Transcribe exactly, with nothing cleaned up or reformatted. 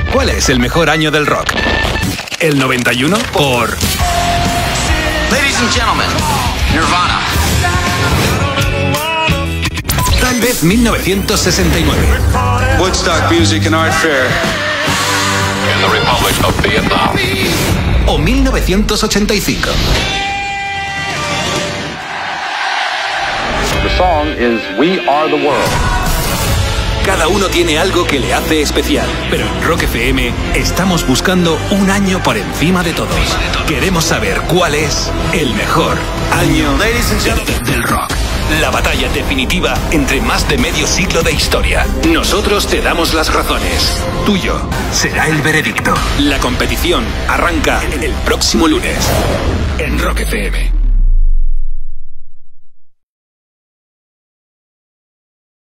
¿Cuál es el mejor año del rock? ¿El noventa y uno? ¿Por...? Ladies and gentlemen, Nirvana. Tal vez mil novecientos sesenta y nueve. Woodstock Music and Art Fair. In the Republic of Vietnam. O mil novecientos ochenta y cinco. The song is We Are the World. Cada uno tiene algo que le hace especial, pero en Rock F M estamos buscando un año por encima de todos. Queremos saber cuál es el mejor año del rock. La batalla definitiva entre más de medio siglo de historia. Nosotros te damos las razones. Tuyo será el veredicto. La competición arranca el próximo lunes en Rock F M.